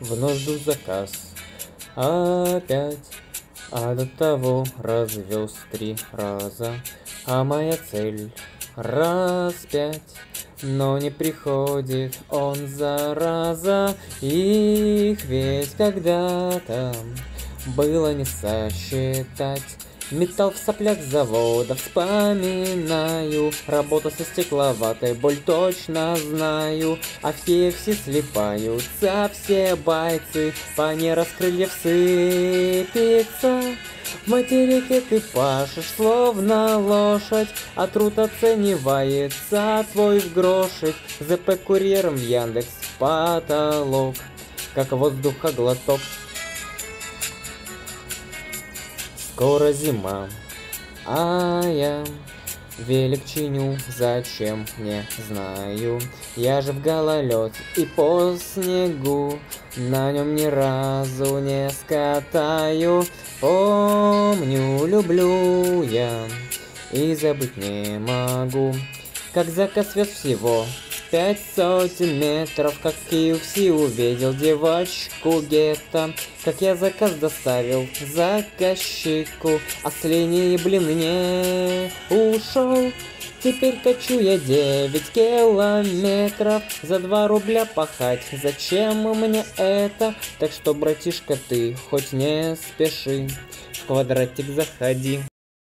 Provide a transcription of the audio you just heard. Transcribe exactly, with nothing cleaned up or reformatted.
Вновь жду заказ. Опять. А до того развез три раза. А моя цель раз пять. Но не приходит он, зараза. Их ведь когда-то было не сосчитать. Металл в соплях завода вспоминаю. Работа со стекловатой, боль точно знаю. А в Киевсе слипаются все бойцы. По нераскрыльев сыпется. В материке ты пашешь, словно лошадь, а труд оценивается твой в грошик. ЗП курьером в Яндекс в потолок, как воздухоглоток. Скоро зима, а я велик чиню, зачем, не знаю. Я же в гололед и по снегу на нем ни разу не скатаю. Помню, люблю я и забыть не могу, как заказ вез всего пять сотен метров, как в Киевсе увидел девочку гетто, как я заказ доставил заказчику, а с линии, блин, не ушел. Теперь качу я девять километров за два рубля пахать. Зачем мне это? Так что, братишка, ты хоть не спеши, в квадратик заходи.